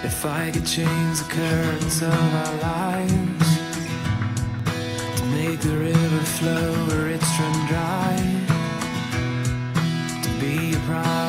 If I could change the currents of our lives, to make the river flow where it's run dry, to be a pride